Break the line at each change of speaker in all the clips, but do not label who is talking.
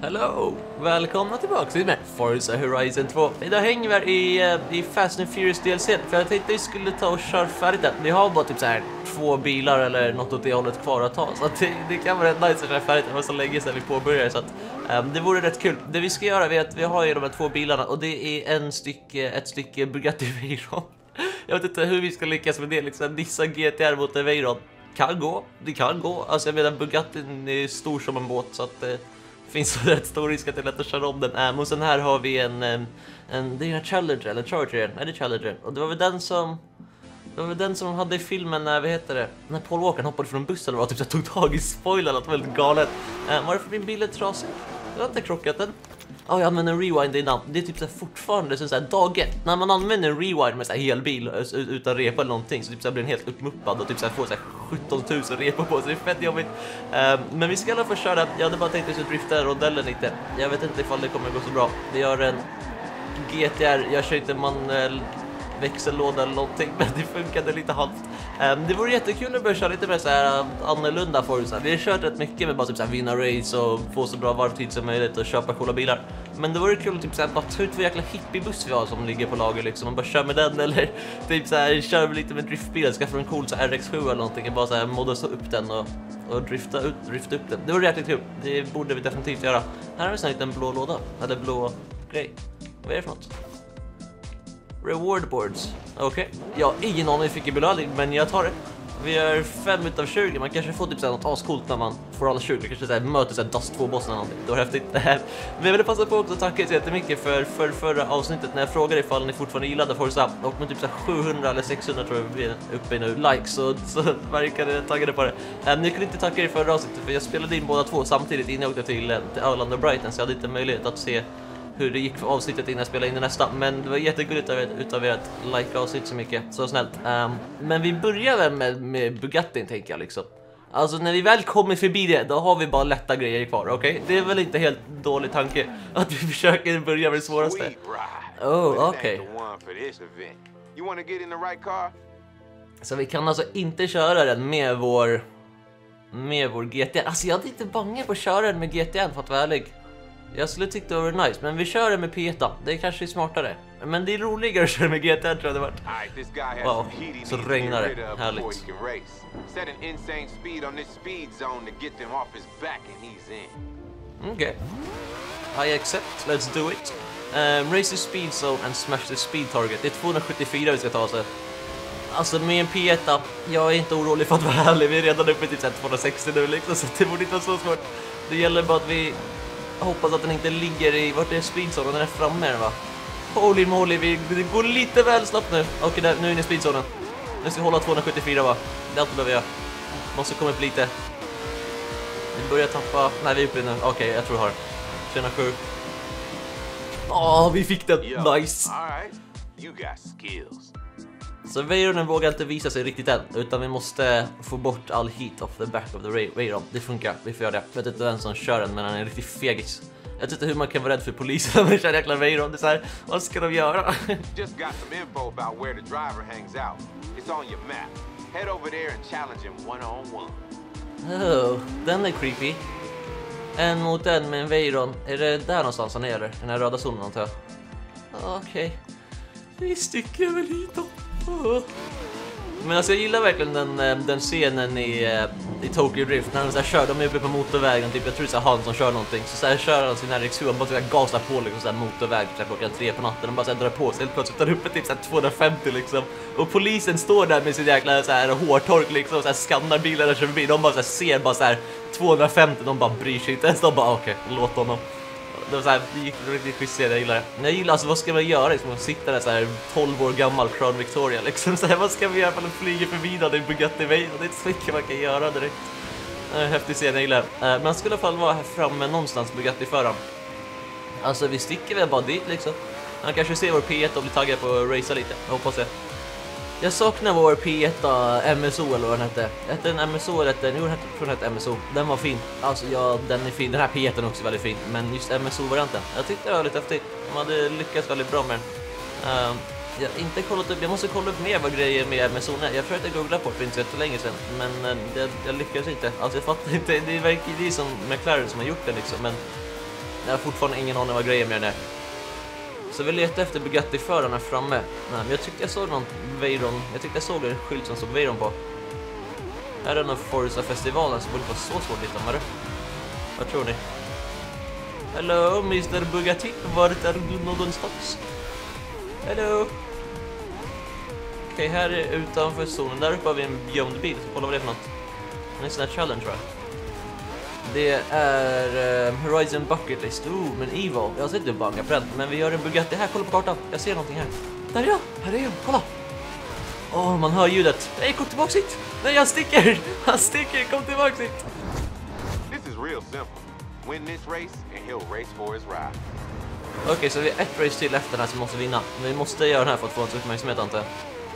Hello! Välkomna tillbaka till Forza Horizon 2. Idag hänger vi i Fast and Furious DLC. För jag tänkte vi skulle ta och köra färdigt den. Vi har bara typ så här 2 bilar eller något åt det hållet kvar att ta. Så att det kan vara rätt nice att köra färdigt. Det var så länge sedan vi påbörjade. Så att det vore rätt kul. Det vi ska göra är att vi har ju de här 2 bilarna. Och det är ett stycke Bugatti Veyron. Jag vet inte hur vi ska lyckas med det. Liksom Nissan GT-R mot en Veyron. Kan gå, det kan gå. Alltså jag menar Bugattin är stor som en båt. Så att finns så rätt stor risk att det är lätt att köra om den. Och sen här har vi det är en Challenger, eller Charger, är det Challenger? Och det var väl den som hade i filmen när Paul Walker hoppade från bussen och typ så tog tag i spoilern, att det var väldigt galet. Varför min bil är trasig? Jag har inte krockat den. Jag använder en rewind innan. Det är typ så här fortfarande så här dag 1. När man använder en rewind med så här hel bil utan repa eller någonting, så typ så här blir den helt uppmuppad och typ så här får så här 17 000 repor på sig. Det är fett jobbigt. Men vi ska i alla fall köra. Jag hade bara tänkt att drifta rondellen lite. Jag vet inte ifall det kommer gå så bra. Vi gör en GTR. Jag kör inte manuell växellåda eller någonting, men det funkade lite halvt. Det vore jättekul att börja köra lite mer så här annorlunda Forza. Vi har kört rätt mycket med bara typ så här vinna race och få så bra varvtid som möjligt och köpa coola bilar. Men det vore kul att typ så här bara ta ut för jäkla hippiebuss vi har som ligger på lager liksom, och bara köra med den, eller typ så här kör vi lite med driftbil, skaffa en cool så här RX7 eller någonting och bara så här modda så upp den och drifta upp den. Det vore jäkligt kul. Det borde vi definitivt göra. Här har vi snart en blå låda, eller blå grej. Vad är det för något? Reward boards. Okej. Ja, ingen aning fick i belöning, men jag tar det. Vi är 5 utav 20. Man kanske får typ så här något ascoolt när man får alla 20. Kanske så här möter så här Dust 2-bossen eller någonting. Det var häftigt. Men jag vill passa på också att tacka så jättemycket för förra avsnittet när jag frågade ifall ni fortfarande gillade Forza. Och med typ så här 700 eller 600 tror jag vi är uppe i nu likes, så verkar det taggade på det. Ni kunde inte tacka er förra avsnittet för jag spelade in båda två samtidigt innan jag åkte till Arlanda och Brighton, så jag hade inte möjlighet att se hur det gick för avsnittet innan jag spelade in det nästa. Men det var jättegulligt utav er att like avsnitt så mycket. Så snällt. Men vi börjar väl med Bugattin, tänker jag liksom. Alltså när vi väl kommer förbi det, då har vi bara lätta grejer kvar, okej? Det är väl inte helt dålig tanke att vi försöker börja med det svåraste. Okej. Så vi kan alltså inte köra den med vår GTR. Alltså jag hade inte bange på att köra den med GTR, för att vara ärlig. Jag skulle tycka det var nice, men vi kör det med P1. Det är kanske smartare. Men det är roligare att köra med GTR, tror jag det var. Wow, så regnar det. Härligt. Okej. I accept. Let's do it. Raise the speed zone and smash the speed target. Det är 274 vi ska ta oss. Alltså med en P1, jag är inte orolig för att vara ärlig. Vi är redan uppe till typ 260 nu liksom, så det borde inte vara så svårt. Det gäller bara att vi hoppas att den inte ligger i, vart är speedzonen, den är framme va? Holy moly, det går lite väl snabbt nu. Okej, nu är ni i speedzonen. Nu ska vi hålla 274 va? Det är allt vi behöver göra. Måste komma upp lite. Vi börjar tappa, nej vi är uppe nu. Okej, jag tror jag har 307. Vi fick den, nice. Så Veyronen vågar inte visa sig riktigt än, utan vi måste få bort all heat off the back of the Veyron. Det funkar, vi får göra det. Jag vet inte vem som kör den, men han är en riktig fegis. Jag vet inte hur man kan vara rädd för polisen när man kör jäkla Veyron. Det är så här, vad ska de göra?
Just got some info about where the driver hangs out. It's on your map. Head over there and challenge him one-on-one.
Den är creepy. En mot en med en Veyron. Är det där någonstans han är, eller? Den här röda zonen antar jag. Okej. Vi sticker väl hit då. Men alltså jag gillar verkligen den scenen i Tokyo Drift när de så här kör, de är uppe på motorvägen typ, jag tror det är han som kör någonting, så här kör han sin RX7 och bara så här gasar på liksom så här motorväg typ klockan 3 på natten och bara så här drar på sig helt plötsligt där uppe typ så här 250 liksom, och polisen står där med sin jäkla så här hårtork liksom och så här skannar bilar och kör förbi, de bara så här ser bara så här 250, de bara bryr sig inte ens, de bara okej, låt honom. Det var så här, det gick riktigt schysst, jag gillar det. Men jag gillar alltså, vad ska man göra liksom, att sitta där så här 12 år gammal Crown Victoria liksom, så här, vad ska vi göra för att flyga förbi då, det är Bugatti Veyron, det är inte så mycket man kan göra direkt. Häftig scen, jag gillar. Men han skulle i alla fall vara här framme någonstans, Bugatti föraren. Alltså vi sticker väl bara dit liksom. Han kanske ser vår P1 och blir taggad på att racea lite, jag hoppas det. Jag saknar vår P1 MSO eller vad den hette. Hette en MSO eller den hette MSO. Den var fin. Alltså ja, den är fin. Den här P1 är också väldigt fin. Men just MSO-varianten, jag tyckte det var lite häftigt. De hade lyckats väldigt bra med den. Jag har inte kollat upp, jag måste kolla upp mer vad grejer med MSO är. Jag försökte googla på det för inte så länge sedan. Men jag lyckades inte. Alltså jag fattar inte, det är som McLaren som har gjort det liksom. Men Jag har fortfarande ingen aning vad grejen med den är. Så vi letar efter Bugatti-förarna framme. Nej, men jag tyckte jag såg någon Veyron. Jag tyckte jag såg en skylt som såg Veyron på. Här är någon Forza-festivalen som borde vara så svårt lite med det. Vad tror ni? Hello, Mr. Bugatti. Vart är du någonstans? Hello. Okej, här är utanför zonen. Där uppe har vi en gömd bil. Kolla vad det är för något. En sån här challenge, tror jag. Det är Horizon Bucket List. Men Evo. Jag har sett det banka på den. Men vi gör en Bugatti här. Kolla på kartan. Jag ser någonting här. Där är jag. Här är jag. Kolla. Man hör ljudet. Nej, kom tillbaka hit. Nej, jag sticker. Han sticker. Kom tillbaka hit.
This is real simple. Win this race and he'll race for his ride.
Okej, så vi är ett race till efter den här som måste vinna. Men vi måste göra den här för att få ett uppmärksamhet, antar jag.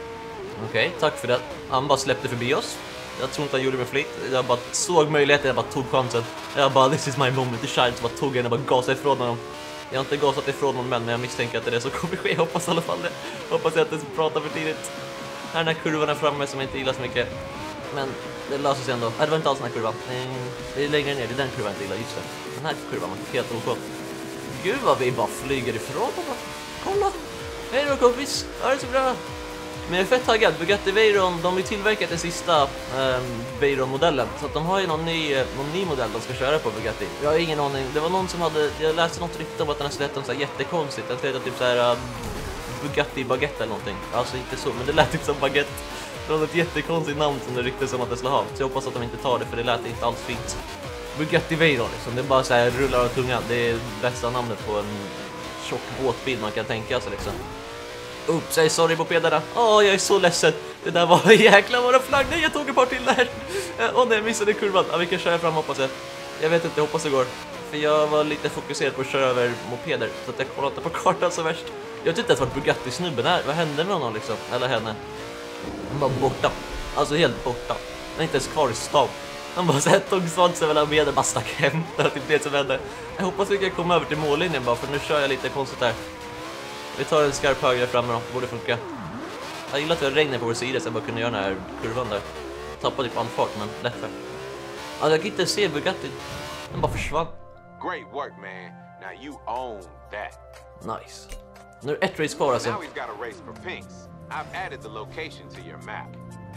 Okej, tack för det. Han bara släppte förbi oss. Jag tror inte han gjorde med flit. Jag bara såg möjligheten, jag bara tog chansen. Jag bara, this is my moment to shine. Så bara tog jag och bara gasade ifrån honom. Jag har inte gasat ifrån honom men jag misstänker att det är det som kommer ske. Jag hoppas i alla fall det. Hoppas jag att det pratar för tidigt. Här är den här kurvan här framme som jag inte gillar så mycket. Men det löser sig ändå. Det var inte alls den här kurvan. Det är längre ner, det är den kurvan jag inte gillar. Just det. Den här kurvan var helt OK. Gud vad vi bara flyger ifrån. Kolla. Hej då kompis. Ja, det är så bra. Men jag är fett taggad. Bugatti Veyron, de har ju tillverkat den sista Veyron-modellen. Så att de har ju någon ny modell de ska köra på Bugatti. Jag har ingen aning. Det var någon som hade, jag läste något rykte om att den har släppt något så här jättekonstigt. Den släppte typ så här Bugatti Baguette eller någonting. Alltså inte så, men det lät typ som Baguette. Det var ett jättekonstigt namn som det ryktades om att det skulle ha. Så jag hoppas att de inte tar det, för det lät inte alls fint. Bugatti Veyron liksom, det är bara så här rullar av tungan. Det är bästa namnet på en tjock båtbil man kan tänka sig liksom. Oops, jag är sorry på pedarna. Jag är så ledsen. Det där var jäkla våra flagg. Nej, jag tog ett par till där. Nej, jag missade kurvan. Vi kan köra fram, hoppas jag. Jag vet inte, jag hoppas det går. För jag var lite fokuserad på att köra över mopeder. Så att jag kollade inte på kartan så värst. Jag vet inte ens vart Bugatti-snubben är. Vad hände med honom liksom? Eller henne? Han var borta. Alltså helt borta. Han är inte ens kvar i stan. Han bara såhär tog svansen mellan med och bara stack hem. Det var typ det som hände. Jag hoppas vi kan komma över till mållinjen bara, för nu kör jag lite konstigt här. Vi tar en skarp höger framme då, det borde funka. Jag gillar att vi har regnet på vår sida så jag bara kunde göra den här kurvan där. Tappade typ andfart, men lätt för. Alltså jag kan inte se Bugatti. Den bara försvann.
Great work, man. Now you own that.
Nice. Nu är ett race kvar alltså.
Now we've got a race for Pinks. I've added the location to your map.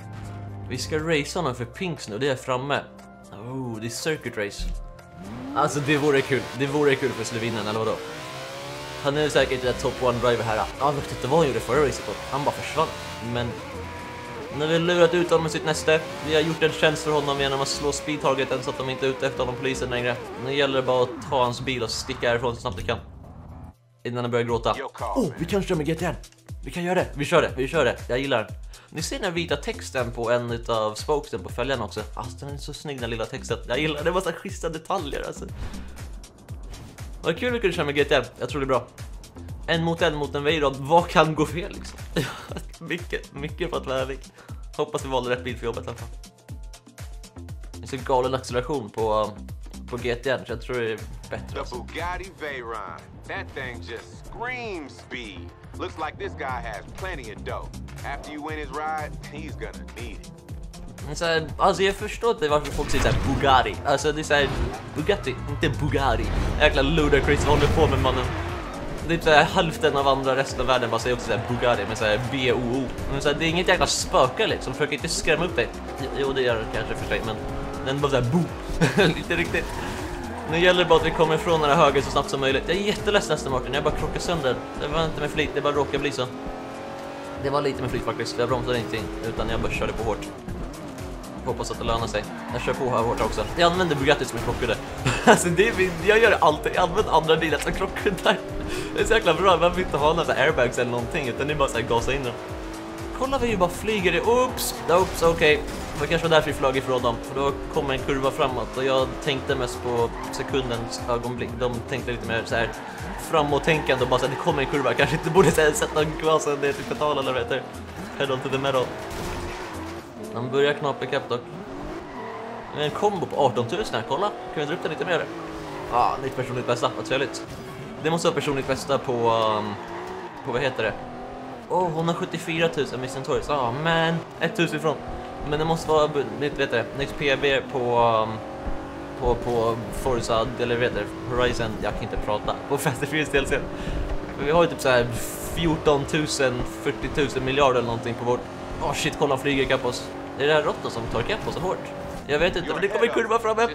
Vi ska racea honom för Pinks nu, det är framme. Det är circuit race. Alltså det vore kul. Det vore kul för Slovinen, eller vadå? Han är säkert ett top one driver här. Jag vet inte vad han gjorde förra racet. Han bara försvann. Men när vi har lurat ut honom med sitt näste. Vi har gjort en tjänst för honom genom att slå speedtargeten så att de inte är ute efter honom, polisen längre. Nu gäller det bara att ta hans bil och sticka härifrån så snabbt vi kan. Innan han börjar gråta. Vi kan köra med GTN. Vi kan göra det. Vi kör det. Jag gillar den. Ni ser den vita texten på en av spokesen på fälgen också. Alltså den är så snygg, den lilla texten. Jag gillar det. Det var så schyssta detaljer alltså. Vad kul vi kunde köra med GTM, jag tror det är bra. En mot en Veyron, vad kan gå fel liksom? mycket för att vara ärlig. Hoppas vi valde rätt bil för jobbet i alla fall. Det är så galen acceleration på GTN, så jag tror det är bättre.
The Bugatti Veyron. That thing just screams speed. Looks like this guy has plenty of dough. After you win his ride, he's gonna need it.
Så här, alltså jag förstår inte varför folk säger såhär Bugatti. Alltså det är såhär Bugatti, inte Bugatti. Jäkla ludicrous vad håller på med mannen. Det är såhär hälften av andra resten av världen bara säger också såhär Bugatti med såhär B-O-O. Men såhär, det är inget jäkla spöke liksom, försöker inte skrämma upp dig. Jo det gör det kanske för sig, men den bara såhär bo. Lite riktigt. Nu gäller det bara att vi kommer ifrån den här höger så snabbt som möjligt. Jag är jätteledsen nästan Martin, jag bara krockar sönder. Det var inte med flit, det bara råkade bli så. Det var lite med flit faktiskt, jag bromsade ingenting utan jag bara körde på hårt. Hoppas att det lönar sig. Jag kör på här hårt också. Jag använder Bugatti som en krockkuddar. Alltså jag gör det alltid. Jag använder andra bilar som krockkuddar. Det är så jäkla bra. Man vill inte ha några så airbags eller någonting, utan det är bara så här gasa in dem. Kolla, vi ju bara flyger det. Oops, okej. Det kanske var därför vi flög ifrån dem. För då kommer en kurva framåt. Och jag tänkte mest på sekundens ögonblick. De tänkte lite mer så här framåttänkande och bara så här, det kommer en kurva. Kanske inte borde sätta gasen ner till pedal eller vad heter. Pedal to the metal. Han börjar knappa kapp dock. Det är en kombo på 18 000 här, kolla. Kan vi dra upp den lite mer? Nytt personligt bästa, vad trevligt. Det måste vara personligt bästa på vad heter det? Hon har 74 000 med sin Taurus. Men 1 000 ifrån. Men det måste vara nytt, vet det. Nytt PB på på Forza Horizon, jag kan inte prata, på Fast and Furious DLC. Vi har ju typ så här 14 000, 40 000 miljarder eller någonting på vårt... Åh shit, kolla han flyger ikapp oss. Det är det här råttan som tar ikapp oss så hårt. Jag vet inte, men det kommer kurva framme.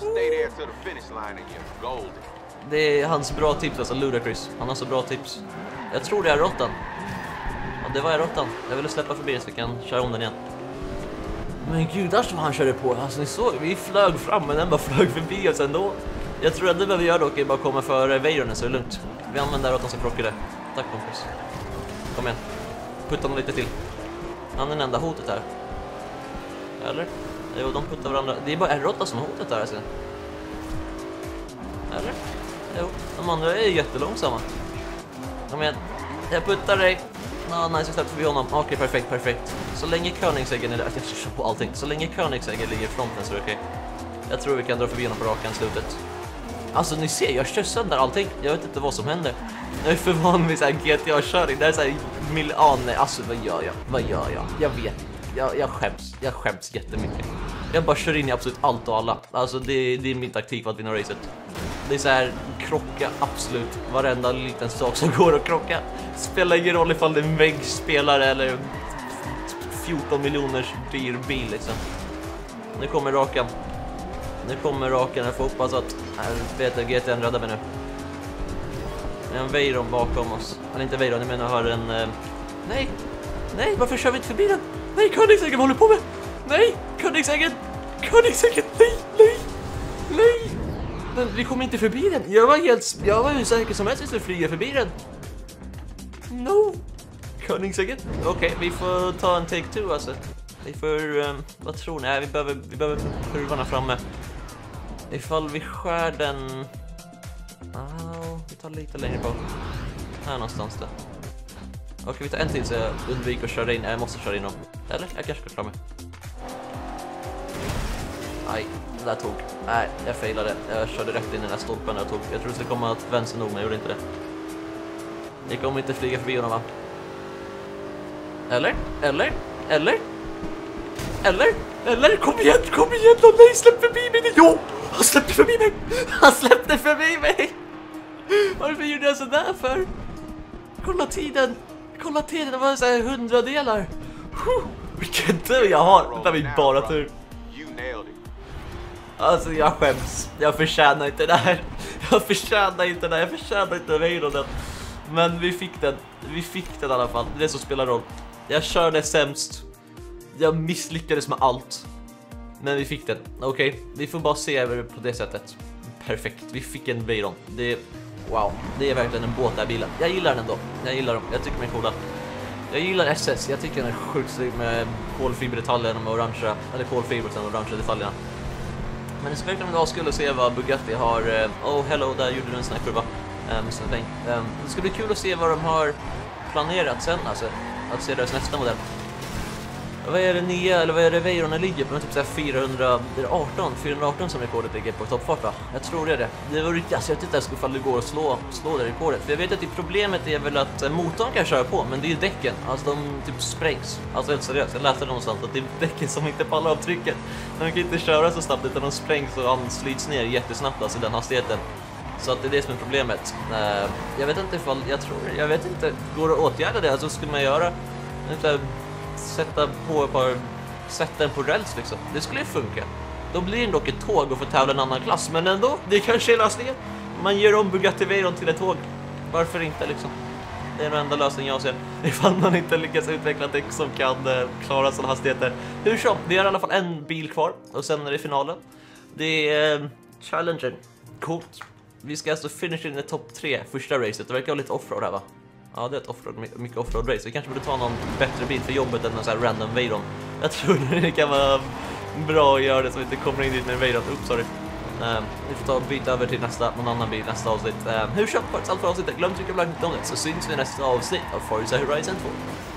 Det är hans bra tips, alltså Ludacris. Han har så bra tips. Jag tror det är råttan. Ja, det var råttan. Jag ville släppa förbi så vi kan köra om den igen. Men gud, där som han körde på. Alltså ni såg, vi flög fram men den bara flög förbi oss ändå. Jag tror att det behöver göra dock är bara komma för Veyronen så är det lugnt. Vi använder råttan som krockar där. Tack kompis. Kom igen. Putta honom lite till. Han är den enda hotet här. Eller? Jo, de puttar varandra. Det är bara en råtta som har hotet där alltså. Eller? Jo, de andra är jättelångsamma. Kom igen. Jag puttar dig. Nice, jag släppte förbi honom. Okej, perfekt. Så länge Koenigseggen är där. Jag ska på allting. Så länge Koenigseggen ligger i fronten så är det okej. Jag tror vi kan dra förbi honom på rakan slutet. Alltså ni ser, jag kör sönder allting. Jag vet inte vad som händer. Jag är för van vid såhär GTA-körning. Det är såhär nej, alltså vad gör jag? Jag vet inte. Jag skäms jättemycket. Jag bara kör in i absolut allt och alla. Alltså det är min taktik för att vinna racet. Det är så här, krocka absolut varenda liten sak som går att krocka. Spelar ingen roll ifall det är en väggspelare eller 14 miljoners dyr bil liksom. Nu kommer rakan. Jag får hoppas att GTN räddar mig nu. Det är en Veyron bakom oss. Eller inte Veyron, jag menar jag har en... Nej, varför kör vi inte förbi den? Nej, Koenigseggen håller på med! Nej, Koenigseggen, nej! Men vi kommer inte förbi den. Jag var ju säker som helst att vi skulle flyga förbi den. No. Koenigseggen. Okej, vi får ta en take two alltså. Vi får, vad tror ni? Vi behöver kurvorna framme. Ifall vi skär den... vi tar lite längre bak. Här någonstans där. Okej, vi tar en till så jag undviker att köra in. Jag måste köra in dem. Eller? Jag kanske ska klara mig. Nej, det där tog. Nej, jag failade. Jag körde rätt in i den här stolpen där. Jag trodde det skulle komma att vänster nog, men jag gjorde inte det. Jag kommer inte flyga förbi honom, va? Eller? Kom igen! Nej, släpp förbi mig! Jo! Han släppte förbi mig! Varför gjorde jag sådär för? Kolla tiden, det var så här 100 delar. Vilken tur jag har. Det var bara tur. Alltså jag skäms. Jag förtjänar inte det här. Jag förtjänar inte Veyronen. Men vi fick den i alla fall. Det är så spelar roll. Jag körde sämst. Jag misslyckades med allt. Men vi fick den. Okej, vi får bara se över på det sättet. Perfekt, vi fick en Veyron. Wow, det är verkligen en båt där bilen. Jag gillar den ändå. Jag gillar dem. Jag tycker de är coola. Jag gillar SS. Jag tycker den är sjukt snygg med kolfiberdetaljerna med orangea. Eller kolfiber och orangea detaljerna. Men det ska verkligen vara kul att se vad Bugatti har. Hello, där gjorde du en sån här kurva. Det ska bli kul att se vad de har planerat sen. Alltså, att se deras nästa modell. Vad är det nya, eller vad är det Veyronen ligger på? Typ så här 418 som rekordet ligger på toppfart, va? Jag tror det är det. Det var riktigt, alltså jag vet inte ens ifall det går att slå det rekordet. För jag vet att problemet är väl att motorn kan köra på, men det är ju däcken. Alltså de typ sprängs. Alltså helt seriöst, jag läste någonstans att det är däcken som inte pallar av trycket. De kan inte köra så snabbt utan de sprängs och slits ner jättesnabbt, alltså den hastigheten. Så att det är det som är problemet. Jag vet inte ifall, jag vet inte, går det att åtgärda det? Alltså skulle man göra sätta den på räls liksom. Det skulle ju funka. Då blir det dock ett tåg och får tävla en annan klass. Men ändå, det kanske är lösningen. Man gör om Bugatti Veyron till ett tåg. Varför inte liksom? Det är den enda lösningen jag ser. Ifall man inte lyckas utveckla däck som kan klara sådana hastigheter. Hur som, det är i alla fall en bil kvar. Och sen är det finalen. Det är challengen. Coolt. Vi ska alltså finish in i topp 3 första racet. Det verkar vara lite offroad här, va? Ja, det är ett offroad, mycket offroad race. Vi kanske borde ta någon bättre bil för jobbet än en sån här random Veyron. Jag tror det kan vara bra att göra det så vi inte kommer in dit med en Veyron. Sorry. Vi får ta och byta över till någon annan bil nästa avsnitt. Hur som, allt för avsnittet. Glöm trycka på like om det, så syns vi nästa avsnitt av Forza Horizon 2.